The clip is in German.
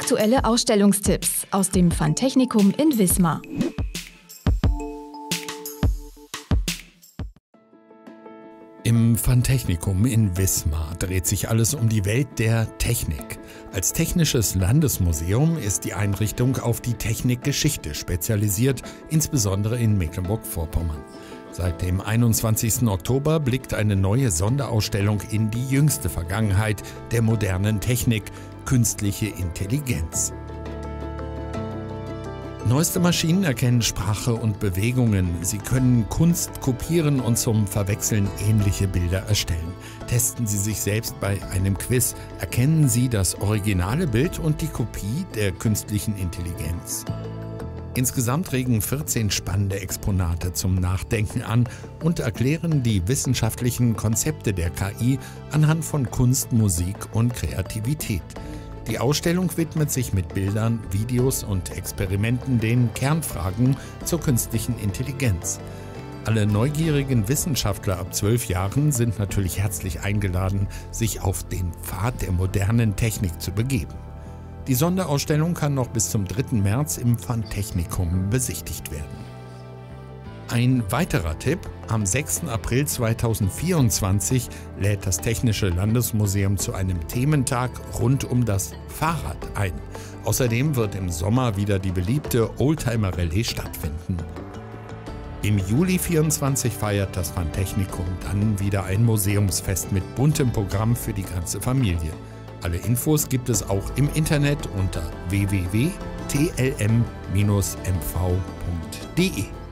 Aktuelle Ausstellungstipps aus dem Fantechnikum in Wismar. Im Fantechnikum in Wismar dreht sich alles um die Welt der Technik. Als Technisches Landesmuseum ist die Einrichtung auf die Technikgeschichte spezialisiert, insbesondere in Mecklenburg-Vorpommern. Seit dem 21. Oktober blickt eine neue Sonderausstellung in die jüngste Vergangenheit der modernen Technik, künstliche Intelligenz. Neueste Maschinen erkennen Sprache und Bewegungen. Sie können Kunst kopieren und zum Verwechseln ähnliche Bilder erstellen. Testen Sie sich selbst bei einem Quiz. Erkennen Sie das originale Bild und die Kopie der künstlichen Intelligenz. Insgesamt regen 14 spannende Exponate zum Nachdenken an und erklären die wissenschaftlichen Konzepte der KI anhand von Kunst, Musik und Kreativität. Die Ausstellung widmet sich mit Bildern, Videos und Experimenten den Kernfragen zur künstlichen Intelligenz. Alle neugierigen Wissenschaftler ab 12 Jahren sind natürlich herzlich eingeladen, sich auf den Pfad der modernen Technik zu begeben. Die Sonderausstellung kann noch bis zum 3. März im Fantechnikum besichtigt werden. Ein weiterer Tipp: Am 6. April 2024 lädt das Technische Landesmuseum zu einem Thementag rund um das Fahrrad ein. Außerdem wird im Sommer wieder die beliebte Oldtimer-Rallye stattfinden. Im Juli 2024 feiert das Fantechnikum dann wieder ein Museumsfest mit buntem Programm für die ganze Familie. Alle Infos gibt es auch im Internet unter www.tlm-mv.de.